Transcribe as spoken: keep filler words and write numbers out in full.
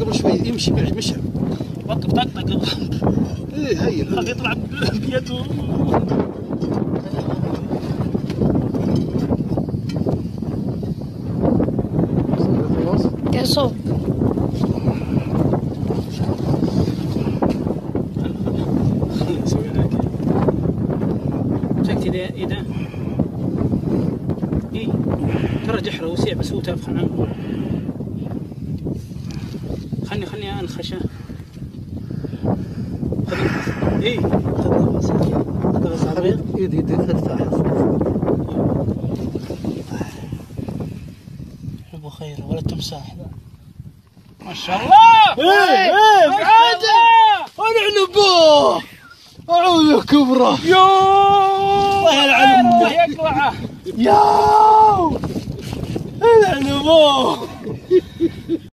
قبل شوي يمشي بعد مشى. وقف طقطق. ايه هي خليه يطلع بيده. خلاص يا صوب شكت اذا اذا اي ترى جحره وسيع بس هو تافه عنه. خلني خلني انخشه. اي بس عريض ايدي ايدي تفتح. ابو خير ولا تمساح ما شاء الله. ايه ايه عادل انا عنبوه اعوذ كبره. يوه الله يلعن امك. يقلعه. ياو العنبوه.